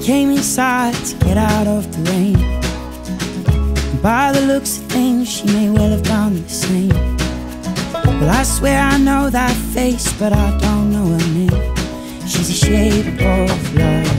came inside to get out of the rain. And by the looks of things, she may well have done the same. Well, I swear I know that face, but I don't know her name. She's the shape of love.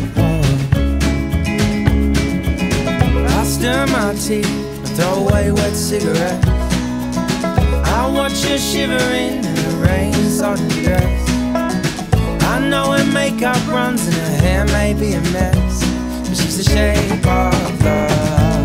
I stir my tea, I throw away wet cigarettes. I watch her shivering in the rain-sodden dress. I know her makeup runs and her hair may be a mess, but she's the shape of love.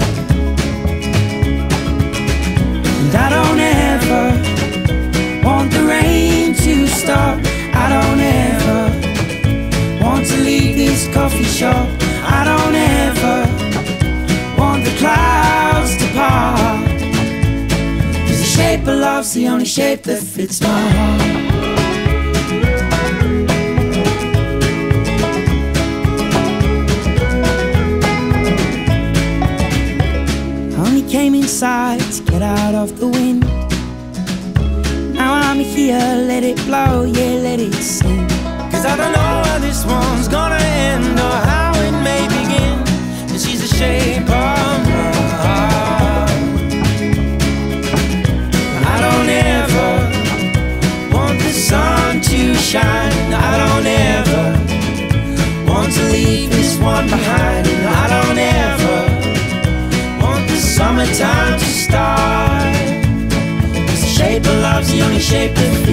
And I don't ever want the rain to stop. I don't ever want to leave this coffee shop. I don't ever want the clouds to part, 'cause the shape of love's the only shape that fits my heart. Came inside to get out of the wind. Now I'm here, let it blow, yeah, let it sing. 'Cause I don't know how this one's gonna end or how it may begin, and she's the shape of love. I don't ever want the sun to shine. I don't ever want to leave this one behind. And I don't ever summertime to start, 'cause the shape of love's the only shape that